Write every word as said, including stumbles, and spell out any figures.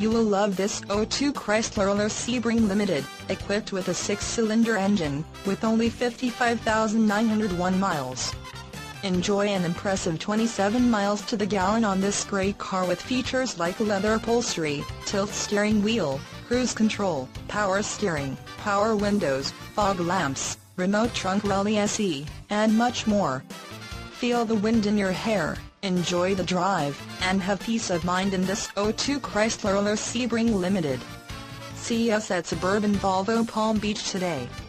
You will love this oh two Chrysler Sebring Limited, equipped with a six-cylinder engine, with only fifty-five thousand nine hundred one miles. Enjoy an impressive twenty-seven miles to the gallon on this great car with features like leather upholstery, tilt steering wheel, cruise control, power steering, power windows, fog lamps, remote trunk release S E, and much more. Feel the wind in your hair, enjoy the drive, and have peace of mind in this oh two Chrysler Sebring Limited. See us at Suburban Volvo Palm Beach today.